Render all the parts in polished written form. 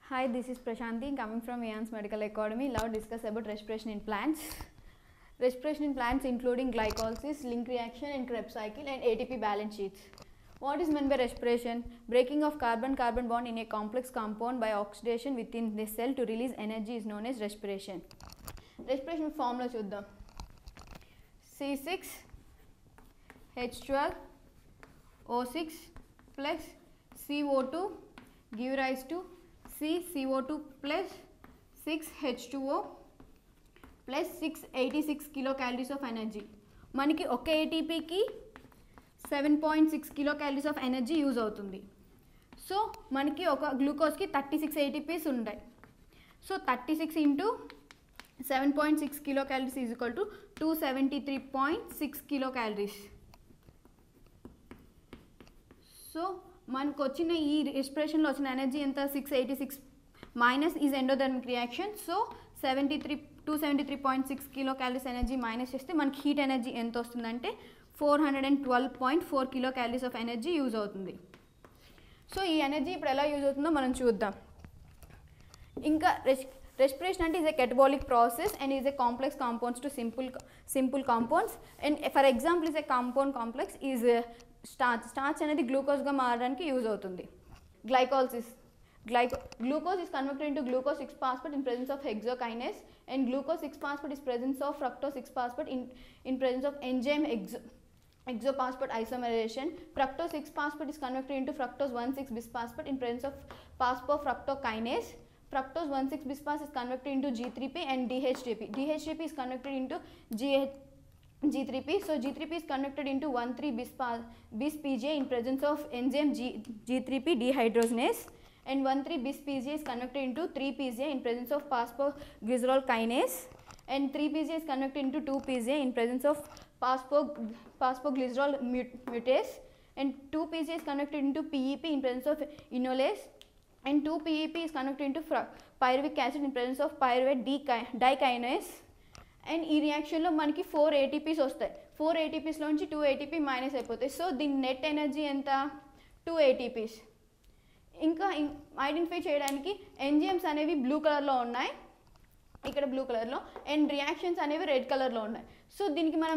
Hi, this is Prashanti coming from Aeon's Medical Academy. Now discuss about respiration in plants. Respiration in plants including glycolysis, link reaction and Krebs cycle and ATP balance sheets. What is meant by respiration? Breaking of carbon-carbon bond in a complex compound by oxidation within the cell to release energy is known as respiration. Respiration formula chuddam. C6H12O6 plus CO2 give rise to CCO2 plus 6H2O plus 686 kilocalories of energy. మనకి ఒక ATPకి 7.6 kilocalories of energy use అవుతుంది. So మనకి ఒక గ్లూకోజ్కి 36 ATPs ఉంటాయి. So 36 into 7.6 kilocalories is equal to 273.6 kilocalories. So మనకు వచ్చిన ఈ రెస్పిరేషన్లో వచ్చిన ఎనర్జీ ఎంత 686 minus is endothermic reaction. So 273.6 kilo calories energy minus చేస్తే మనకి హీట్ ఎనర్జీ ఎంత వస్తుందంటే 412.4 kilo calories of energy use అవుతుంది. సో ఈ ఎనర్జీ ఇప్పుడు ఎలా యూజ్ అవుతుందో మనం చూద్దాం. ఇంకా respiration అంటే is a catabolic process and is a complex compounds to simple compounds, and for example is a compound complex is starch అనేది గ్లూకోజ్ గా మారడానికి యూజ్ అవుతుంది. Glycolysis, glucose is converted into glucose 6-phosphate in presence of hexokinase, and glucose 6-phosphate is presence of fructose 6-phosphate in presence of enzyme hexophosphate isomerization. Fructose 6-phosphate is converted into fructose 1,6-bisphosphate in presence of phosphofructokinase. Fructose 1,6-bisphosphate is converted into G3P and DHTP. DHTP is converted into G3P. So G3P is converted into 1,3-bis-PGA in presence of enzyme G3P dehydrogenase, and 1,3-bis-PGA is converted into 3-PGA in presence of phosphoglycerol kinase, and 3-PGA is converted into 2-PGA in presence of phosphoglycerol mutase, and 2-PGA is converted into PEP in presence of enolase, and 2-PEP is converted into pyruvic acid in presence of pyruvate dikinase. And ఈ రియాక్షన్లో మనకి 4 ATPs వస్తాయి. 4 ATPsలో నుంచి 2 ATP minus అయిపోతాయి. So దీని net energy ఎంత 2 ATPs. ఇంకా identify చేయడానికి ఎంజైమ్స్ అనేవి బ్లూ కలర్లో ఉన్నాయి, ఇక్కడ బ్లూ కలర్లో, అండ్ రియాక్షన్స్ అనేవి రెడ్ కలర్లో ఉన్నాయి. సో దీనికి మనం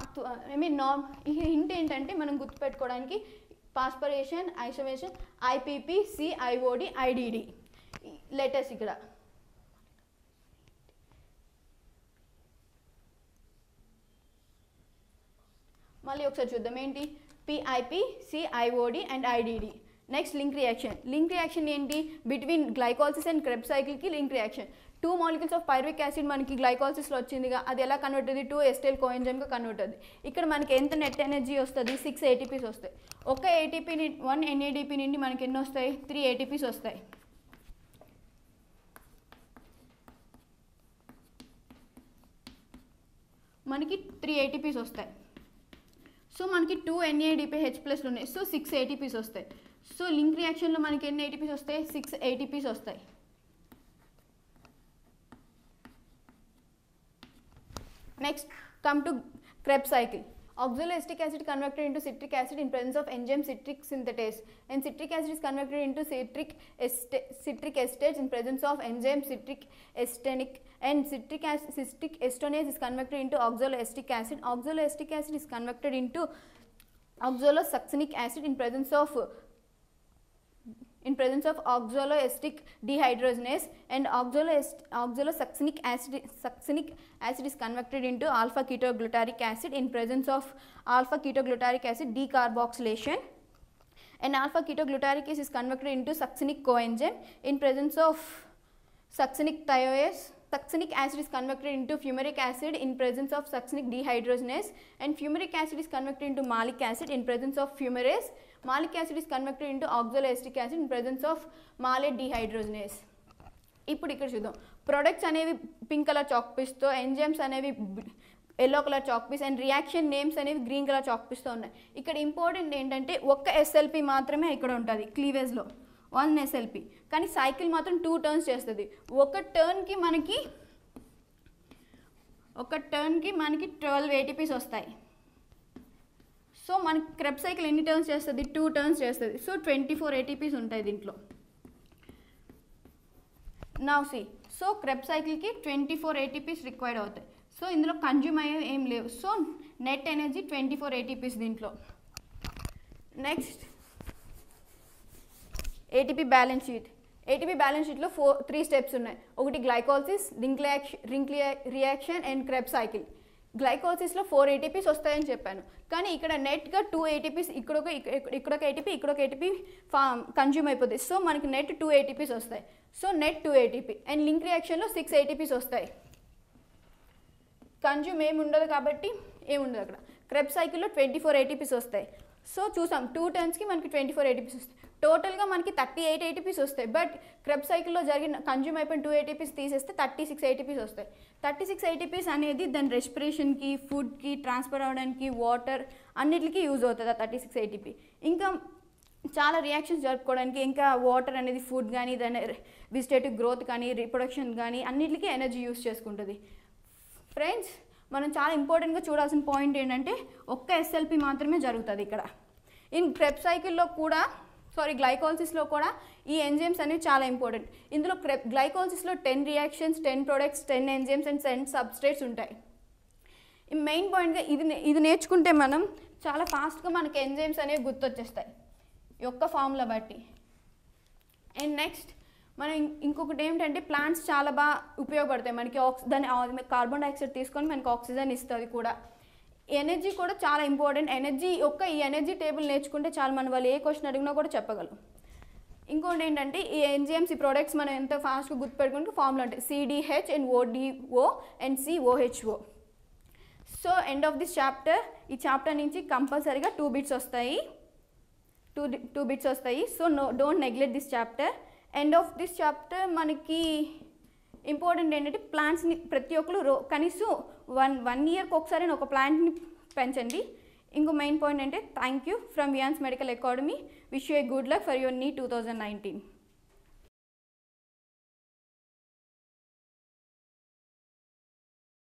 హింట్ ఏంటంటే మనం గుర్తుపెట్టుకోవడానికి phosphorylation, isomerisation, IPP, CIOD, IDD letters ఇక్కడ. మళ్ళీ ఒకసారి చూద్దాం ఏంటి PIP, CIOD and IDD. Next link reaction. Link reaction ఏంటి బిట్వీన్ గ్లైకోలిసిస్ అండ్ Krebs సైకిల్కి link reaction. 2 molecules of pyruvic acid మనకి గ్లైకోలిసిస్లో వచ్చిందిగా, అది ఎలా కన్వర్ట్ అవుతుంది 2 ఎస్టైల్ కోఎంజైమ్గా కన్వర్ట్ అవుతుంది. ఇక్కడ మనకి ఎంత నెట్ ఎనర్జీ వస్తుంది 6 ATPs వస్తాయి. ఒక ATP 1 NADP నుండి మనకి ఎన్ని వస్తాయి 3 ATPs వస్తాయి. మనకి 3 ATPs వస్తాయి. సో మనకి 2 NADPH ప్లస్లు ఉన్నాయి. సో 6 ATPs వస్తాయి. సో లింక్ రియాక్షన్లో మనకి ఎన్ని ATPs వస్తాయి 6 ATPs వస్తాయి. Next come to Krebs cycle. Oxaloacetic acid converted into citric acid in presence of enzyme citric synthetase, and citric acid is converted into citric estates in presence of enzyme citric estanic, and citric estanase is converted into oxaloacetic acid. Oxaloacetic acid is converted into oxalosuccinic acid in presence of oxaloacetic dehydrogenase, and oxalosuccinic acid is converted into alpha ketoglutaric acid in presence of alpha ketoglutaric acid decarboxylation, and alpha ketoglutaric acid is converted into succinic coenzyme in presence of succinic thioase. Succinic acid is converted into fumaric acid in presence of succinic dehydrogenase, and fumaric acid is converted into malic acid in presence of fumarase. Malic acid is converted into oxaloacetic acid in presence of malate dehydrogenase. ఇప్పుడు ఇక్కడ చూద్దాం products అనేవి pink colour chalk పీస్తో, enzymes అనేవి yellow colour chalk piece, and reaction names అనేవి green colour chalk పీస్తో ఉన్నాయి. ఇక్కడ ఇంపార్టెంట్ ఏంటంటే ఒక్క SLP మాత్రమే ఇక్కడ ఉంటుంది క్లీవేజ్లో 1 SLP, కానీ సైకిల్ మాత్రం 2 టర్న్స్ చేస్తుంది. ఒక టర్న్కి మనకి 12 ATPs వస్తాయి. సో మనకి Krebs సైకిల్ ఎన్ని టర్న్స్ చేస్తుంది 2 టర్న్స్ చేస్తుంది. సో 24 ATPs ఉంటాయి దీంట్లో. నౌ సి సో క్రెబ్స్ సైకిల్కి 24 ATPs రిక్వైర్డ్ అవుతాయి. సో ఇందులో కన్జ్యూమ్ అయ్యేవి ఏం లేవు. సో నెట్ ఎనర్జీ 24 ATPs దీంట్లో. Next ATP balance sheet. ATP balance షీట్లో 3 స్టెప్స్ ఉన్నాయి. ఒకటి glycolysis, ring reaction and Krebs cycle. గ్లైకోలిసిస్లో 4 ATPs వస్తాయని చెప్పాను, కానీ ఇక్కడ నెట్గా 2 ATPs ఇక్కడొక ATP ఇక్కడొక ATP కన్జ్యూమ్ అయిపోతుంది. సో మనకి నెట్ 2 ATPs వస్తాయి. So net 2 ATP. And link రియాక్షన్లో 6 ATPs వస్తాయి. కన్జ్యూమ్ ఏమి ఉండదు కాబట్టి ఏముండదు అక్కడ. క్రెబ్స్ సైకిల్లో 24 ATPs వస్తాయి. సో చూసాం 2 టర్న్స్కి మనకి 24 ATPs వస్తాయి. టోటల్గా మనకి 38 ATPs వస్తాయి. బట్ క్రెబ్స్ సైకిల్లో జరిగిన కన్జ్యూమ్ అయిపోయిన 2 ATPs తీసేస్తే 36 ATPs వస్తాయి. 36 ATPs అనేది దాని రెస్పిరేషన్కి, ఫుడ్కి, ట్రాన్స్ఫర్ అవ్వడానికి, వాటర్ అన్నిటికీ యూజ్ అవుతుంది ఆ 36 ATP. ఇంకా చాలా రియాక్షన్స్ జరుపుకోవడానికి, ఇంకా వాటర్ అనేది ఫుడ్ కానీ, దాని వెజిటేటివ్ గ్రోత్ కానీ, రీప్రొడక్షన్ కానీ అన్నిటికీ ఎనర్జీ యూజ్ చేసుకుంటుంది. ఫ్రెండ్స్, మనం చాలా ఇంపార్టెంట్గా చూడాల్సిన పాయింట్ ఏంటంటే ఒక్క SLP మాత్రమే జరుగుతుంది ఇక్కడ. ఇన్ క్రెబ్స్ సైకిల్లో కూడా గ్లైకోలిసిస్లో కూడా ఈ ఎంజైమ్స్ అనేవి చాలా ఇంపార్టెంట్. ఇందులో గ్లైకోలిసిస్లో 10 reactions, 10 products, 10 enzymes and 10 substrates ఉంటాయి. ఈ మెయిన్ పాయింట్గా ఇది నేర్చుకుంటే మనం చాలా ఫాస్ట్గా మనకి ఎంజైమ్స్ అనేవి గుర్తొచ్చేస్తాయి ఈ ఒక్క ఫార్ములా బట్టి. అండ్ నెక్స్ట్ మనం ఇంకొకటి ఏమిటంటే ప్లాంట్స్ చాలా బాగా ఉపయోగపడతాయి మనకి. దాని కార్బన్ డైఆక్సైడ్ తీసుకొని మనకి ఆక్సిజన్ ఇస్తుంది కూడా. ఎనర్జీ కూడా చాలా ఇంపార్టెంట్. ఈ ఎనర్జీ టేబుల్ నేర్చుకుంటే చాలా మన వాళ్ళు ఏ క్వశ్చన్ అడిగినా కూడా చెప్పగలం. ఇంకోటి ఏంటంటే ఈ ఎంజైమ్స్, ఈ ప్రోడక్ట్స్ మనం ఎంత ఫాస్ట్గా గుర్తుపెట్టుకుంటే ఫార్ములా ఉంటాయి CDH and ODO and COHO. So end of this chapter, ఈ చాప్టర్ నుంచి కంపల్సరీగా 2 బిట్స్ వస్తాయి. 2 బిట్స్ వస్తాయి. So don't neglect this chapter. End of this chapter మనకి ఇంపార్టెంట్ ఏంటంటే ప్లాంట్స్ని ప్రతి ఒక్కరు కనీసం 1 ఇయర్కి ఒకసారి ఒక ప్లాంట్ని పెంచండి. ఇంకో మెయిన్ పాయింట్ అంటే thank you from Vian's medical academy. Wish you a good luck for your NEET 2019.